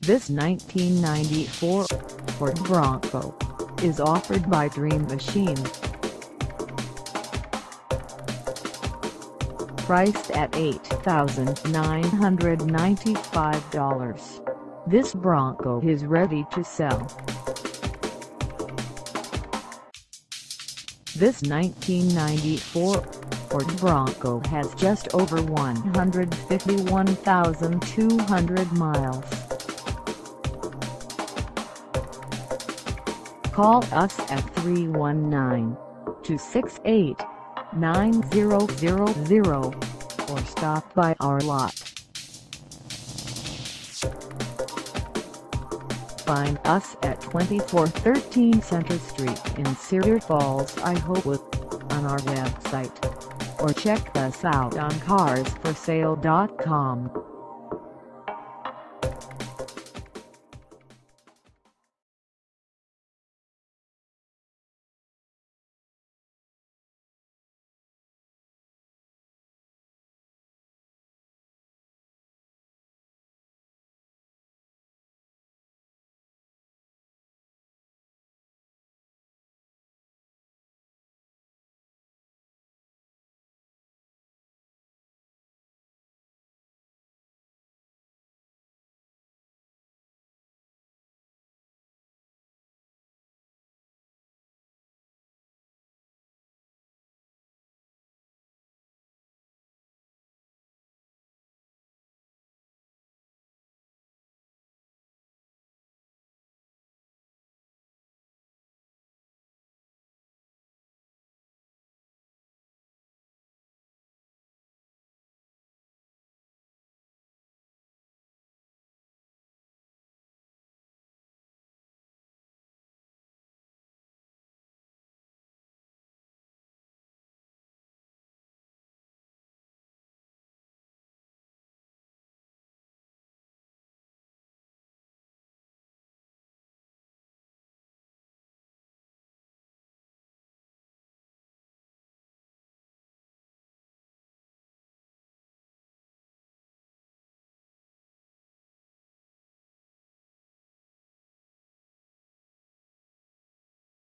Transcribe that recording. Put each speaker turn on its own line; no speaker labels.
This 1994 Ford Bronco is offered by Dream Machine. Priced at $8,995, this Bronco is ready to sell. This 1994 Ford Bronco has just over 151,200 miles. Call us at 319-268-9000 or stop by our lot. Find us at 2413 Center Street in Cedar Falls, Iowa, on our website, or check us out on carsforsale.com.